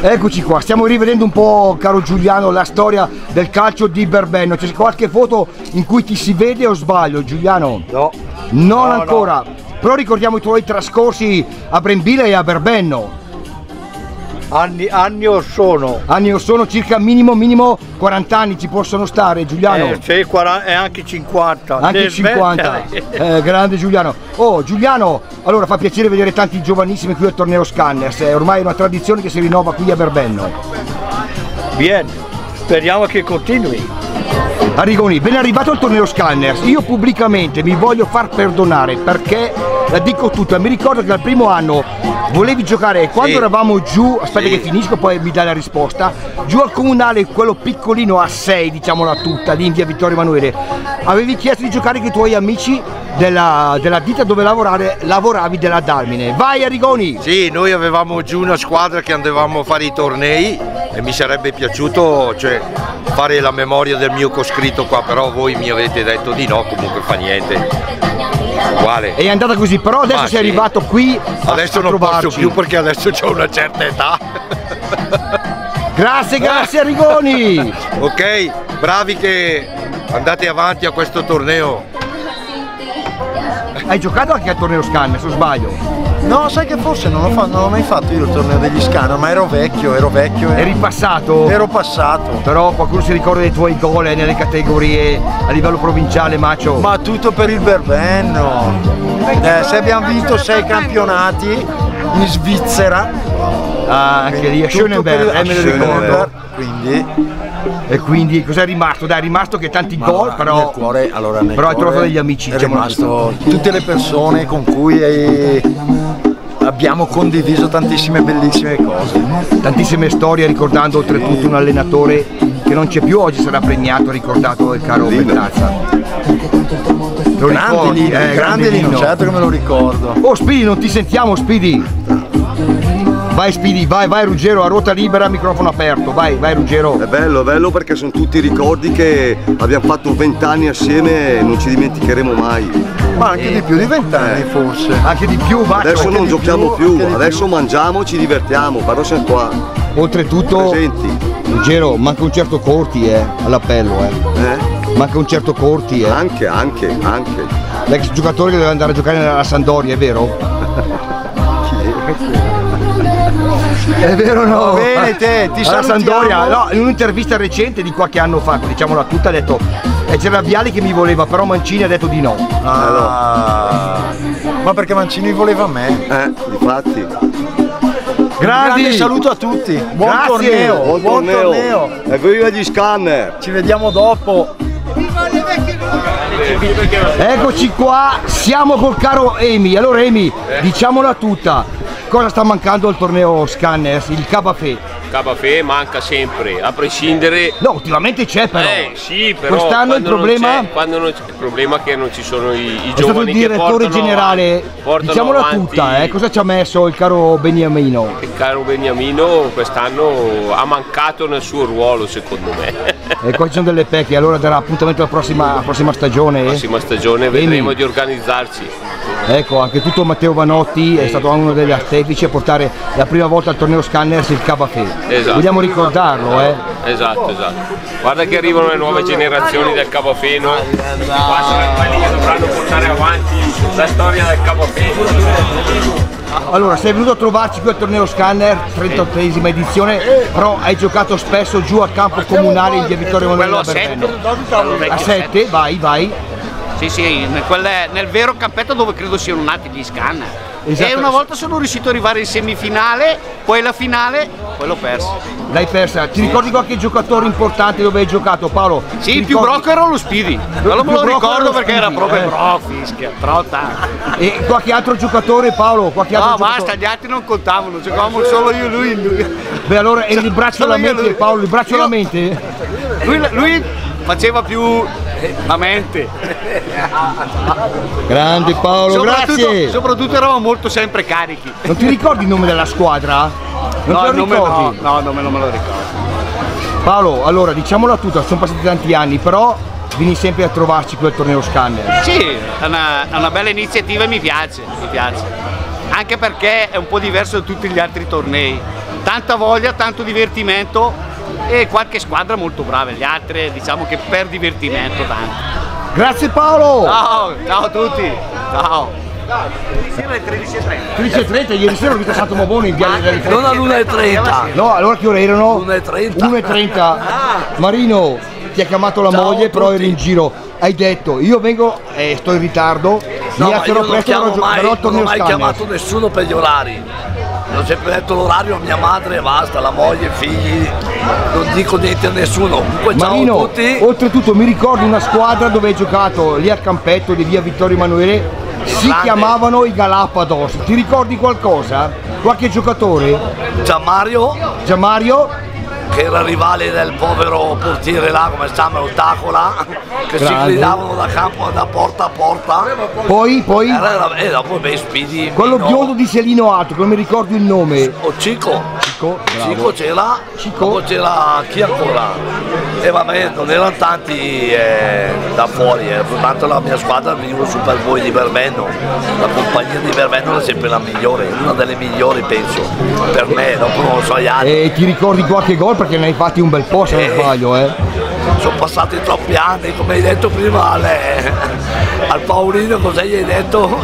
Eccoci qua, stiamo rivedendo un po', caro Giuliano, la storia del calcio di Berbenno. C'è qualche foto in cui ti si vede o sbaglio, Giuliano? No. Non ancora. No. Però ricordiamo i tuoi trascorsi a Brembilla e a Berbenno. Anni or sono. Anni or sono, circa minimo 40 anni ci possono stare, Giuliano? Sì, 40 e anche 50. Anche 50. Grande Giuliano. Oh, Giuliano, allora fa piacere vedere tanti giovanissimi qui al torneo Scanners. È ormai una tradizione che si rinnova qui a Berbenno. Bien, speriamo che continui. Arrigoni, ben arrivato al torneo Scanners. Io pubblicamente mi voglio far perdonare perché la dico tutta. Mi ricordo che al primo anno volevi giocare quando eravamo giù, aspetta che finisco poi mi dai la risposta, giù al comunale, quello piccolino a 6, diciamola tutta, lì in via Vittorio Emanuele. Avevi chiesto di giocare con i tuoi amici della ditta dove lavoravi, della Dalmine. Vai Arrigoni! Sì, noi avevamo giù una squadra che andavamo a fare i tornei e mi sarebbe piaciuto, cioè, fare la memoria del mio coscritto qua, però voi mi avete detto di no, comunque fa niente. Uguale. È andata così, però adesso sei arrivato qui. Adesso non posso più perché adesso ho una certa età. Grazie Arrigoni! Ok, bravi che andate avanti a questo torneo. Hai giocato anche al torneo Scanners, o sbaglio? No, sai che forse non l'ho mai fatto io il torneo degli Scanners, ma ero vecchio. Eri passato? Ero passato. Però qualcuno si ricorda dei tuoi gol nelle categorie a livello provinciale, Macio? Ma tutto per il Berbenno. Se abbiamo vinto 6 campionati in Svizzera. Ah, anche lì a Schönenberg, me lo ricordo. E quindi cos'è rimasto? Dai, è rimasto che tanti gol, però nel cuore, allora, però hai trovato degli amici. È rimasto tutte le persone con cui abbiamo condiviso tantissime bellissime cose. Tantissime storie, ricordando oltretutto un allenatore che non c'è più, oggi sarà premiato, ricordato il caro Bettazza. Lo ricordi? Grande Lino, certo che me lo ricordo. Oh Speedy, non ti sentiamo Speedy! Vai Speedy, vai Ruggero, a ruota libera, microfono aperto, vai Ruggero. È bello perché sono tutti ricordi che abbiamo fatto 20 anni assieme e non ci dimenticheremo mai. Ma anche di più di 20 anni forse. Anche di più, Macio. Adesso non giochiamo più, adesso mangiamo e ci divertiamo, però siamo qua. Oltretutto, presenti. Ruggero, manca un certo Corti all'appello. Manca un certo Corti. Anche. L'ex giocatore che deve andare a giocare nella Sampdoria, è vero? È vero o no? Va bene te, ti salutiamo. Sampdoria, no, in un'intervista recente di qualche anno fa, diciamola tutta, ha detto c'era Viali che mi voleva, però Mancini ha detto di no. Ma perché Mancini voleva me? Difatti. Grande saluto a tutti. Buon torneo. E viva gli Scanners. Ci vediamo dopo. Eccoci qua, siamo col caro Amy. Allora Amy, diciamola tutta. Cosa sta mancando al torneo Scanners? Il Cabafè. Cabafè manca sempre, a prescindere. No, ultimamente c'è però. Sì, però quest'anno il problema. Il problema è che non ci sono i giovani. È stato il direttore generale. Diciamola tutta, cosa ci ha messo il caro Beniamino? Il caro Beniamino quest'anno ha mancato nel suo ruolo, secondo me. E qua ci sono delle pecche, allora darà appuntamento alla prossima stagione. La prossima stagione vedremo di organizzarci. Ecco, anche tutto Matteo Vanotti è stato uno degli artefici a portare la prima volta al torneo Scanners il Cabafè. Esatto. Vogliamo ricordarlo, Esatto. Guarda che arrivano le nuove generazioni del Cabafeno. Quelli che dovranno portare avanti la storia del Cabafeno. Allora, sei venuto a trovarci qui al torneo Scanner, 38esima edizione, però hai giocato spesso giù al campo comunale in via Vittorio Emanuele a Berbenno. A 7, vai. Sì, nel vero campetto dove credo siano nati gli Scanner. Esatto. E una volta sono riuscito ad arrivare in semifinale, poi la finale, poi l'ho persa. L'hai persa. Ti ricordi qualche giocatore importante dove hai giocato, Paolo? Sì, il più brocco era lo Speedy. Quello me lo ricordo perché era proprio fischia, E qualche altro giocatore, Paolo? No, basta, gli altri non contavano, giocavamo solo io e lui. Beh, allora, e il braccio alla mente, Paolo, il braccio alla mente? Lui faceva più la mente. Grande Paolo, grazie. Soprattutto eravamo molto sempre carichi. Non ti ricordi il nome della squadra? Non te lo ricordi? No, non me lo ricordo. Paolo, allora diciamola tutta, sono passati tanti anni, però vieni sempre a trovarci qui al torneo Scanner. Sì, è una bella iniziativa e mi piace. Anche perché è un po' diverso da tutti gli altri tornei. tanta voglia, tanto divertimento e qualche squadra molto brava, le altre diciamo che per divertimento tanto. Grazie Paolo! Ciao a tutti, ciao! Sera alle 13:30. 13:30, ieri sera ho visto Santo Mobone in Viale delle Non all'1:30. No, allora che ore erano? 1:30. 1:30. Marino, ti ha chiamato la moglie, però eri in giro. Hai detto, io vengo e sto in ritardo, No, mi ma alzerò io non presto, ho torneo mai Scanners. chiamato nessuno per gli orari. Ho sempre detto l'orario a mia madre e basta, la moglie, i figli, non dico niente a nessuno. Comunque ciao Marino, a tutti. oltretutto mi ricordo una squadra dove hai giocato lì al campetto di via Vittorio Emanuele, si Grande. chiamavano i Galapados. Ti ricordi qualcosa? Qualche giocatore? Gianmario, Gianmario? che era rivale del povero portiere là, come si chiama, Ottacola, che si Grande. gridavano da campo da porta a porta. Poi? E dopo beh, Speedy. Quello Mino, biondo di Selino Alto, che non mi ricordo il nome. O Cico. Cico, bravo. Cico c'era, Cico. dopo c'era chi ancora? E vabbè, non erano tanti da fuori, tanto la mia squadra veniva il Super Bowl di Verbenno, la compagnia di Verbenno era sempre la migliore, una delle migliori penso, per me, dopo non lo so gli altri. E ti ricordi qualche gol perché ne hai fatti un bel po' se non sbaglio, Sono passati troppi anni, come hai detto prima al Paolino, cosa gli hai detto?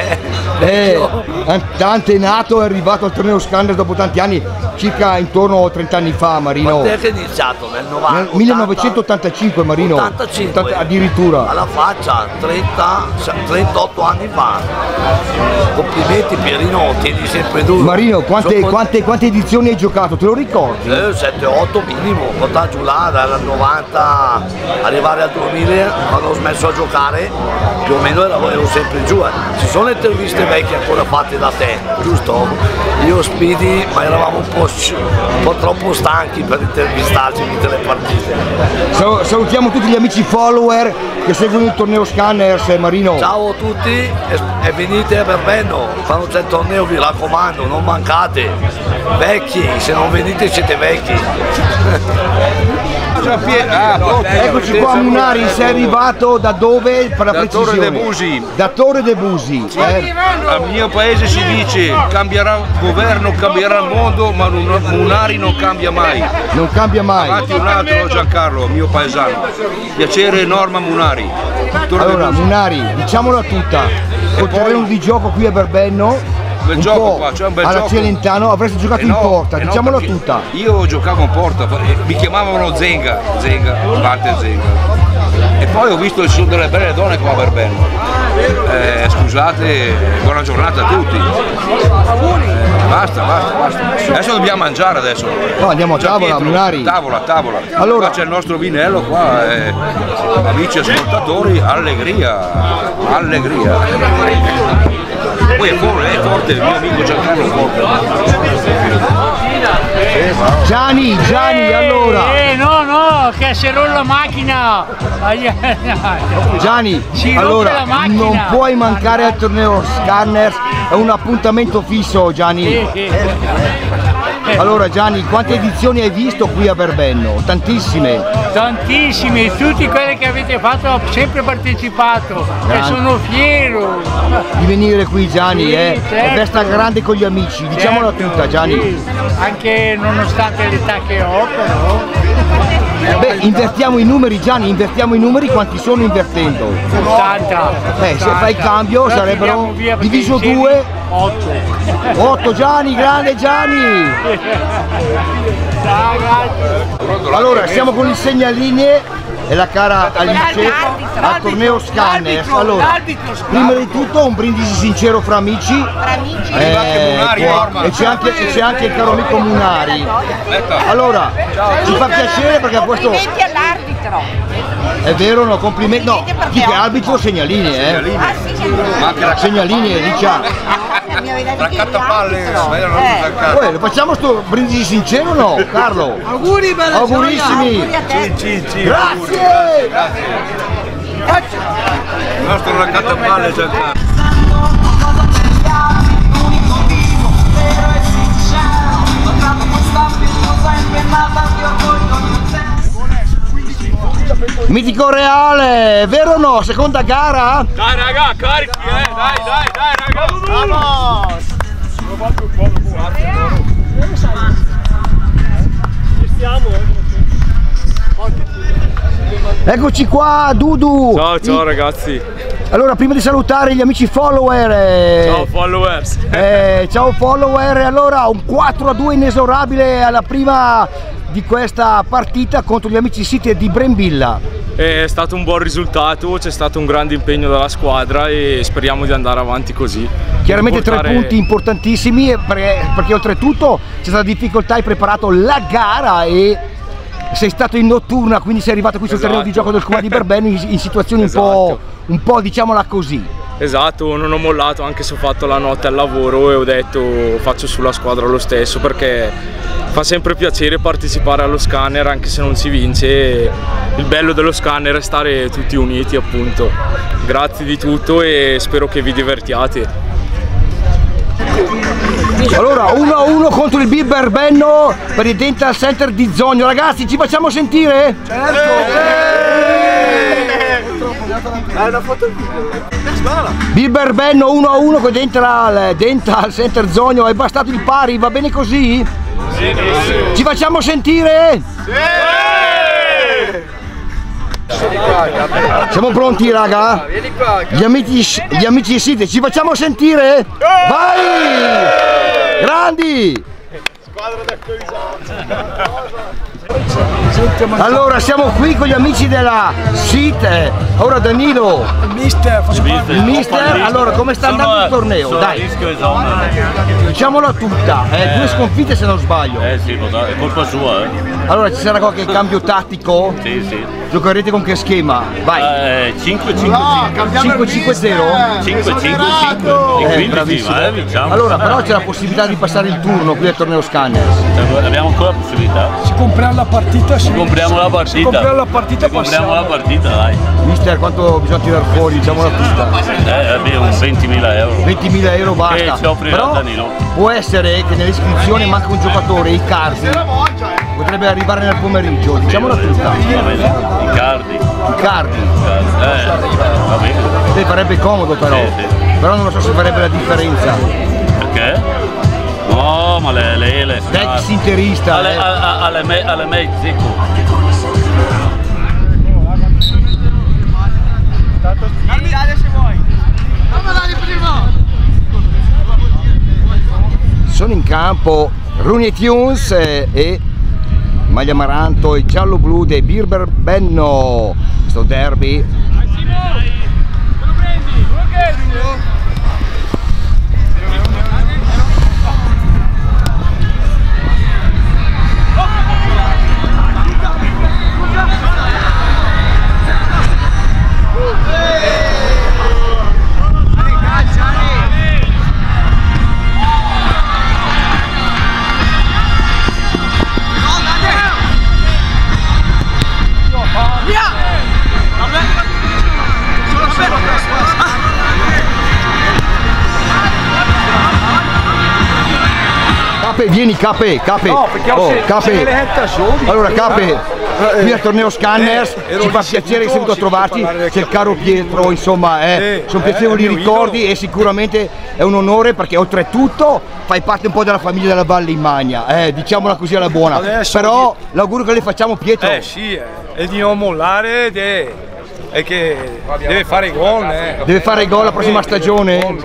Dante è nato, è arrivato al torneo Scanners dopo tanti anni, circa intorno a 30 anni fa, Marino. Quando è che è iniziato? Nel 90? Nel 1985, Marino. 85 addirittura. alla faccia, 38 anni fa. Complimenti Pierino, tieni sempre duro. Marino, quante edizioni hai giocato? Te lo ricordi? 7-8 minimo, portare giù là dal 90 arrivare al 2000 quando ho smesso a giocare, più o meno ero sempre giù. Ci sono le interviste vecchie ancora fatte da te, giusto? Io Speedy, ma eravamo un po' troppo stanchi per intervistarci in tutte le partite. Salutiamo tutti gli amici follower che seguono il torneo Scanners, Marino. Ciao a tutti e venite a Verbenno, quando c'è il torneo vi raccomando, non mancate, vecchi, se non venite siete vecchi. Eccoci qua Munari, sei arrivato da dove per la precisione? Torre de Busi. Da Torre de Busi. Al mio paese si dice cambierà il governo, cambierà il mondo, ma Munari non cambia mai. Non cambia mai. Avanti un altro Giancarlo, mio paesano. Piacere Norma Munari. Torre de Allora Busi. Munari, diciamola tutta, col terreno di gioco qui a Verbenno, Bel un gioco po' qua, c'è un bel alla gioco. Celentano, avresti giocato in No, porta, no, diciamola perché tutta. Io giocavo in porta, mi chiamavano Zenga, Vante Zenga. E poi ho visto che ci sono delle belle donne qua a Verbenno. Scusate, buona giornata a tutti. Basta. Adesso dobbiamo mangiare adesso. No, andiamo a tavola, Pietro, Munari. Tavola. Allora. Qua c'è il nostro vinello qua, amici ascoltatori, allegria. Poi è forte il mio amico Giancarlo forte. Gianni, allora. No, che se non la macchina. Gianni, Si rompe allora la macchina. non puoi mancare al torneo Scanners, è un appuntamento fisso, Gianni. Allora Gianni, quante edizioni hai visto qui a Verbenno? Tantissime. Tantissimi, tutti quelli che avete fatto ho sempre partecipato e sono fiero. Di venire qui Gianni, Sì, è certo. festa grande con gli amici, diciamola Certo, tutta Gianni. sì. Anche nonostante l'età che ho però. Beh, invertiamo i numeri Gianni, quanti sono invertendo? 80. Se fai il cambio Però sarebbero tiriamo via perché diviso insieme 2. 8. 8 Gianni, grande Gianni! Ciao, grazie. Allora, siamo con il segnalinee e la cara Alice al torneo Scanners. Allora, prima di tutto un brindisi sincero fra amici. E c'è anche il caro amico Munari. Allora, ci fa piacere perché questo Complimenti all'arbitro. è vero, no, complimenti. No, chi che arbitro segnalinee, segnalinee, diciamo. Raccattapalle, Lo facciamo sto brindisi sincero o no, Carlo? Auguri, bella Augurissimi! gioia. Auguri a te. Grazie! Il nostro raccattapalle Giancarlo. Mitico Reale, vero o no? Seconda gara? Dai raga, carichi, dai raga. Vamos! Eccoci qua, Dudu. Ciao ragazzi. Allora, prima di salutare gli amici follower. Ciao followers. Ciao follower. Allora, un 4-2 inesorabile alla prima di questa partita contro gli amici City di Brembilla. È stato un buon risultato, c'è stato un grande impegno dalla squadra e speriamo di andare avanti così. Chiaramente 3 punti importantissimi perché oltretutto c'è stata difficoltà, hai preparato la gara e sei stato in notturna, quindi sei arrivato qui sul terreno di gioco del Comune di Berbeno in situazioni un po' diciamola così. Esatto, non ho mollato anche se ho fatto la notte al lavoro e ho detto faccio sulla squadra lo stesso perché fa sempre piacere partecipare allo scanner anche se non si vince. Il bello dello scanner è stare tutti uniti appunto. Grazie di tutto e spero che vi divertiate. Allora 1-1 contro il Berbeno per il Dental Center di Zogno. Ragazzi, ci facciamo sentire? Certo! Berbeno 1-1 con Dental Center Zogno. È bastato il pari, va bene così? Sì. Ci facciamo sentire? Sì! Siamo pronti raga? Gli amici City, ci facciamo sentire? Vai! Grandi! Allora siamo qui con gli amici della SIT. Ora Danilo, il mister, allora come sta andando il torneo? Dai, diciamola tutta, 2 sconfitte se non sbaglio. Sì, è colpa sua. Allora ci sarà qualche cambio tattico? Sì. Giocherete con che schema? Vai. 5-5-5. 5-5-0? 5-5-5. Bravissimo. Vinciamo. Allora però c'è la possibilità di passare il turno qui al torneo Scanners. Abbiamo ancora la possibilità. Si compriamo la partita, sì. Compriamo la partita, dai. Mister, quanto bisogna tirare fuori, diciamola tutta? Un 20.000 euro. 20.000 euro basta. Che ci offrirà però Danilo. Può essere che nell'iscrizione manca un giocatore, i Cardi. Potrebbe arrivare nel pomeriggio, diciamola tutta. Va bene. Icardi. Va bene. Farebbe comodo però. Sì. Però non lo so se farebbe la differenza. Perché? No, ma lei ex interista. Alle me zecco. Sono in campo Rooney Tunes e maglia amaranto e giallo-blu dei Berbeno. Questo derby. Vieni Cape. No, perché Cape. Allora Cape, qui al torneo Scanners ci fa piacere che sei venuto a trovarti, c'è il caro Pietro, insomma, sono piacevoli ricordi e sicuramente è un onore perché oltretutto fai parte un po' della famiglia della Valle in Magna, diciamola così alla buona. Però l'augurio che le facciamo Pietro. Sì, è di non mollare e che deve fare gol. Deve fare gol la prossima stagione?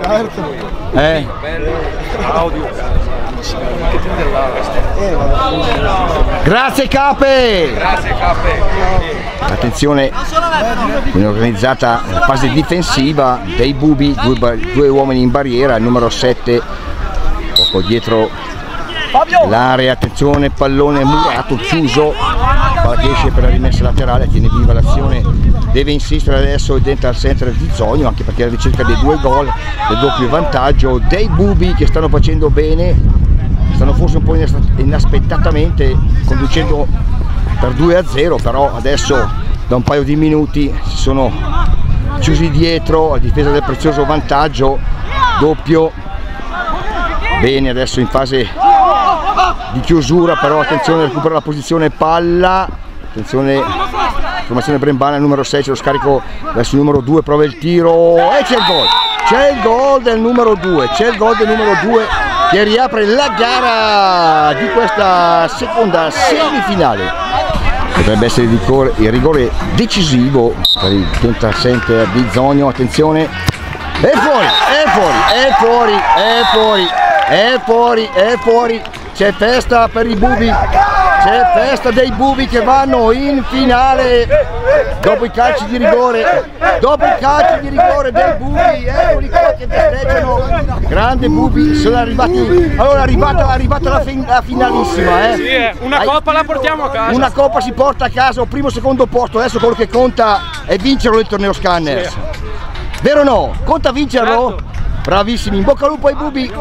Grazie Cape! Attenzione, viene organizzata la fase difensiva dei Bubi, 2 uomini in barriera, il numero 7 poco dietro l'area, attenzione, pallone murato, chiuso, palla che esce per la rimessa laterale, tiene viva l'azione, deve insistere adesso il Dental Center di Zogno anche perché è alla ricerca dei 2 gol, del doppio vantaggio dei Bubi che stanno facendo bene, stanno forse un po' inaspettatamente conducendo per 2-0, però adesso da un paio di minuti si sono chiusi dietro a difesa del prezioso vantaggio doppio. Bene, adesso in fase di chiusura, però attenzione, recupera la posizione palla, attenzione, formazione brembana, il numero 6 c'è lo scarico verso il numero 2, prova il tiro e c'è il gol del numero 2, che riapre la gara di questa seconda semifinale. potrebbe essere il rigore decisivo per il Dental Center di Zogno. Attenzione, è fuori, è fuori, è fuori, è fuori, è fuori, è fuori. C'è festa per i bubi, c'è festa dei bubi che vanno in finale dopo i calci di rigore, dopo i calci di rigore dei bubi. Eccoli qua che festeggiano, grande bubi, sono arrivati. Allora è arrivata la finalissima, Sì, una coppa la portiamo a casa. Una coppa si porta a casa, o primo o secondo posto. Adesso quello che conta è vincerlo il torneo Scanners, sì. Vero o no? Conta vincerlo? Certo. Bravissimi, in bocca al lupo ai bubi.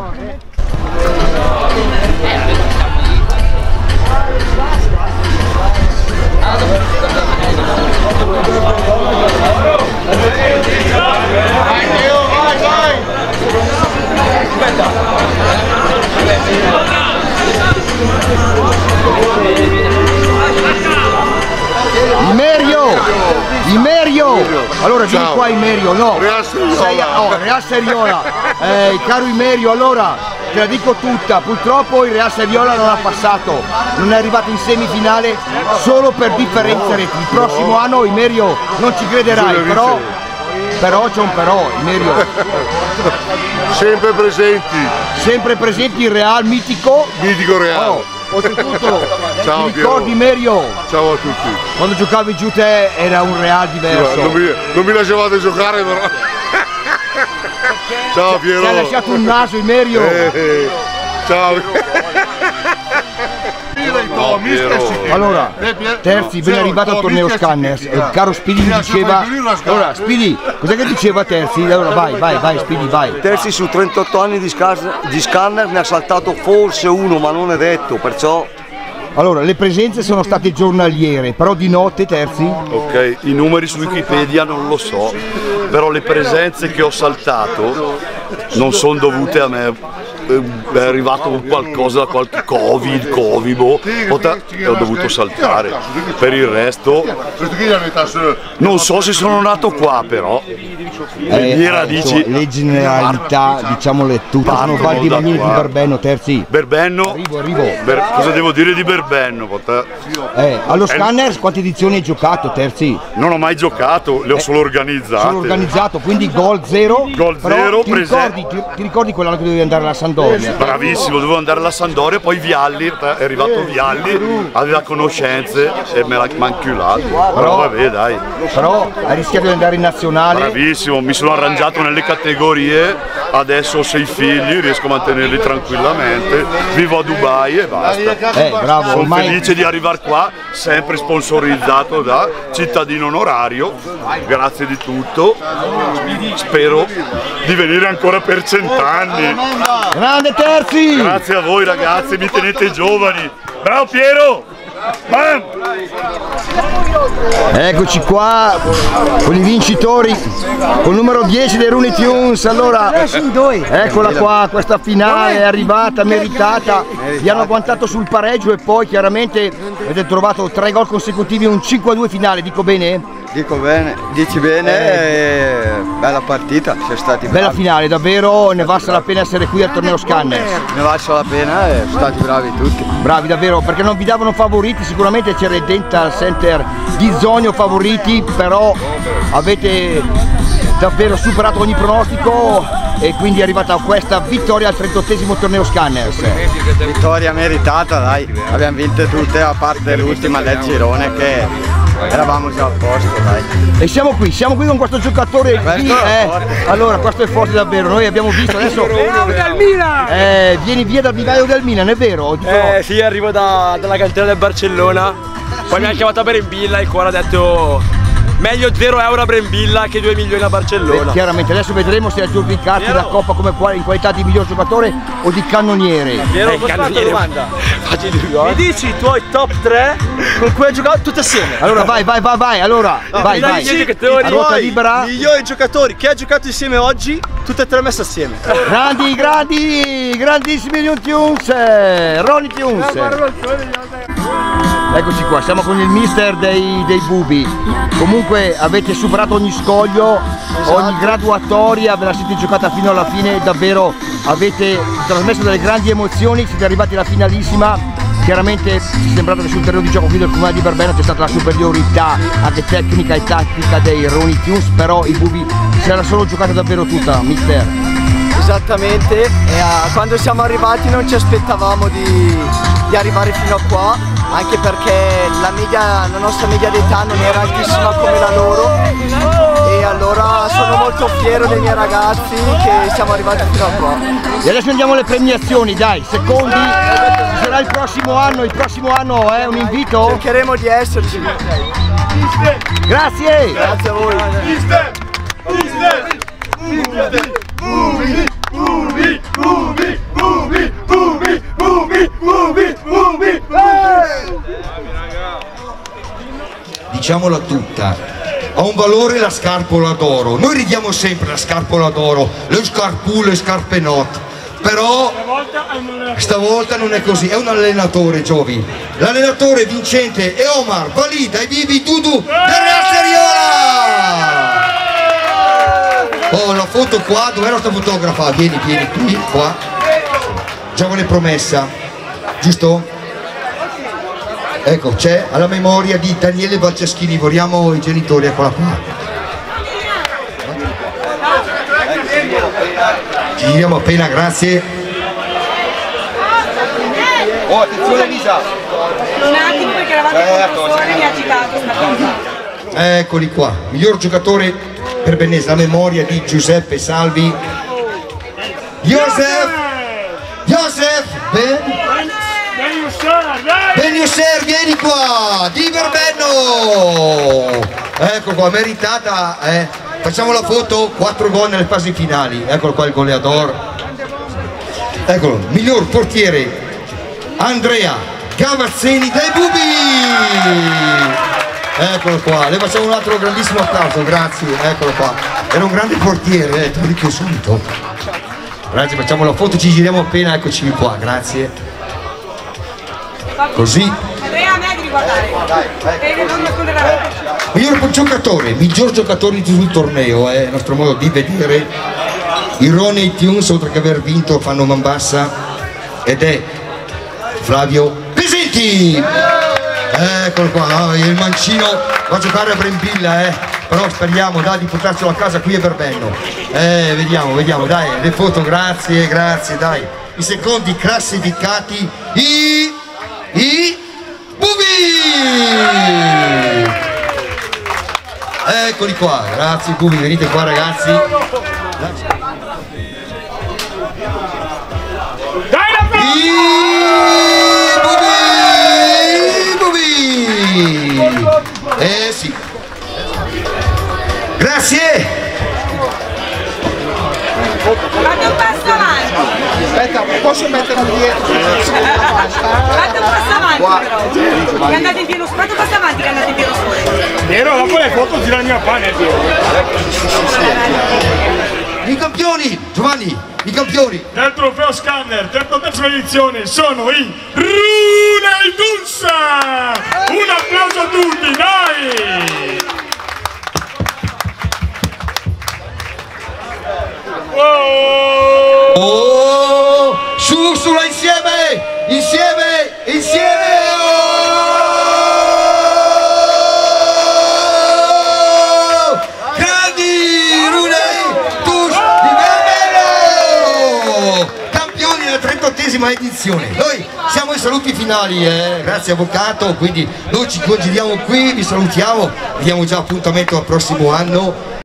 Imerio! Allora vieni qua Imerio, no! Real Seriola! Caro Imerio, allora te la dico tutta, purtroppo il Real Seriola non ha passato, non è arrivato in semifinale solo per differenza reti. Il prossimo anno Imerio non ci crederai, però c'è un però, Imerio. Sempre presenti il Real mitico Real. Oltretutto, ciao, ti ricordi Imerio? Ciao a tutti. Quando giocavi giù te era un Real diverso. Non mi lasciavate giocare però. Ciao Piero. Ti hai lasciato un naso Imerio. Ciao. Allora, Terzi, ben arrivato al torneo Scanners. Il caro Speedy mi diceva. Allora, Speedy, cos'è che diceva Terzi? Allora vai, Speedy, vai. Terzi su 38 anni di Scanner ne ha saltato forse uno, ma non è detto, perciò. Allora, le presenze sono state giornaliere, però di notte Terzi? Ok, i numeri su Wikipedia non lo so, però le presenze che ho saltato non sono dovute a me. È arrivato qualcosa, qualche Covid, e ho dovuto saltare. Per il resto non so se sono nato qua, però le mie radici, le generalità, diciamole tutte, sono Val di Magnini di Berbenno. Terzi. Berbenno? Arrivo. Cosa devo dire di Berbenno? Allo Scanners quante edizioni hai giocato, Terzi? Non ho mai giocato, le ho solo organizzate. Solo organizzato, quindi gol zero. Gol zero, ti ricordi quell'anno che dovevi andare alla Sampdoria? Bravissimo, dovevo andare alla Sampdoria, poi Vialli, è arrivato Vialli, aveva conoscenze e me l'ha manchiulato. Però vabbè, dai. Però hai rischiato di andare in nazionale. Bravissimo, mi sono arrangiato nelle categorie, adesso ho 6 figli, riesco a mantenerli tranquillamente, vivo a Dubai e basta. Bravo, sono felice di arrivare qua, sempre sponsorizzato da cittadino onorario, grazie di tutto, spero di venire ancora per 100 anni. Grande Terzi! Grazie a voi ragazzi, mi tenete giovani. Bravo Piero! Bam! Eccoci qua con i vincitori, col numero 10 dei Rooney Tunes. Allora, eccola qua, questa finale è arrivata, meritata. Vi hanno agguantato sul pareggio e poi chiaramente avete trovato 3 gol consecutivi, un 5-2 finale, dico bene? Dico bene, dici bene, bella partita, siamo stati bravi. Bella finale, davvero, ne valsa la pena essere qui al torneo Scanners. Ne valsa la pena e sono stati bravi tutti. Bravi davvero, perché non vi davano favoriti, sicuramente c'era il Dental Center di Zogno favoriti, però avete davvero superato ogni pronostico e quindi è arrivata questa vittoria al 38esimo torneo Scanners. Vittoria meritata, dai, abbiamo vinte tutte a parte l'ultima del girone che eravamo già a posto, dai. E siamo qui con questo giocatore qui, allora questo è forte davvero, noi abbiamo visto adesso. Del Milan! Vieni via dal vivaio del Milan, è vero? Sì, arrivo dalla cantera del Barcellona, poi mi ha chiamato a Brembilla e il cuore ha detto meglio 0 euro a Brembilla che 2 milioni a Barcellona. Chiaramente adesso vedremo se aggiudicarti la Coppa come in qualità di miglior giocatore o di cannoniere. Piero, domanda. Mi dici i tuoi top 3 con cui hai giocato tutti assieme? Allora vai, allora vai. Giocatori, ruota libera. Migliori giocatori che hai giocato insieme oggi, tutte e 3 messe assieme. Grandissimi Roney Tunes. Eccoci qua, siamo con il mister dei bubi. Comunque avete superato ogni scoglio, ogni graduatoria, ve la siete giocata fino alla fine, davvero avete trasmesso delle grandi emozioni, siete arrivati alla finalissima. chiaramente è sembrato che sul terreno di gioco qui del Comune di Berbeno c'è stata la superiorità anche tecnica e tattica dei Looney Tunes, però i Bubi se la sono giocata davvero tutta, mister. Esattamente, e quando siamo arrivati non ci aspettavamo di arrivare fino a qua, anche perché la nostra media d'età non era altissima come la loro, e allora sono molto fiero dei miei ragazzi che siamo arrivati fino a qua. E adesso andiamo alle premiazioni, dai, secondi, ci sarà il prossimo anno è un invito? Cercheremo di esserci. Grazie! Grazie a voi! Diciamola tutta, ha un valore la scarpola d'oro. Noi ridiamo sempre la scarpola d'oro, le scarpule, le scarpe not, però stavolta non è così, è un allenatore, Giovi. L'allenatore vincente è Omar Valida e Bibi Dudu del Real Seriola. Oh, la foto qua, dov'è la nostra fotografa? Vieni qui, qua. Giovane promessa, giusto? Ecco, c'è alla memoria di Daniele Valceschini, vogliamo i genitori, eccola qua. Ci giriamo appena, grazie. Oh, attenzione Lisa! Un attimo perché eravate con il sole, mi ha agitato sta cosa. Eccoli qua, miglior giocatore per Bennese, la memoria di Giuseppe Salvi. Josef Ben Yusser, vieni qua, di Verbenno. Ecco qua, meritata, facciamo la foto, 4 gol nelle fasi finali, eccolo qua il goleador. Eccolo, miglior portiere Andrea Gavazzeni dai Bubi. Eccolo qua, le facciamo un altro grandissimo applauso, grazie, eccolo qua. Era un grande portiere, te lo dico subito. Grazie, facciamo la foto, ci giriamo appena, eccoci qua, grazie. Così. Andrea, a me devi guardare. Miglior giocatore di tutto il torneo, è il nostro modo di vedere. I Looney Tunes, oltre che aver vinto, fanno man bassa, ed è Flavio Pesenti. Eccolo qua, il mancino va a giocare a Brembilla, però speriamo di portarcelo a casa qui a Berbeno. Vediamo, dai, le foto, grazie, dai. I secondi classificati, i Bubi! Eccoli qua, grazie Bubi, venite qua ragazzi. I Bubi! Sì. Grazie! Fate un passo avanti. Aspetta, posso mettermi dietro? Fate un passo avanti però. Che andate in pieno, fate un passo avanti che andate in pieno sole. Vero, dopo le foto gira il mio pane. I campioni, Giovanni, i campioni del trofeo Scanner, 33ª edizione, sono i Looney Tunes. Un applauso a tutti, dai! Oh, sulla insieme! Oh! Grandi Looney Tunes di Berbeno! Campioni della 38ª edizione. Noi siamo ai saluti finali, grazie avvocato, quindi noi ci congediamo qui, vi salutiamo, vi diamo già appuntamento al prossimo anno.